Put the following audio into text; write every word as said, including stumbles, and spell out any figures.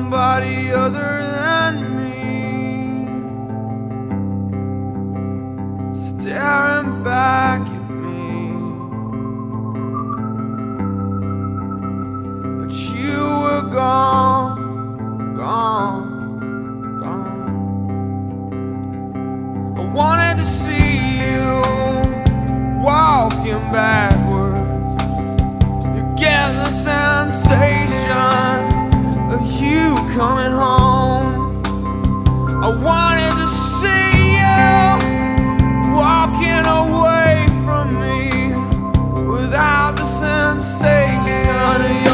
somebody other than me, staring back at me. But you were gone, gone, gone. I wanted to see you walking backwards. You get the sensation of you coming home. I wanted to see you walking away from me without the sensation of you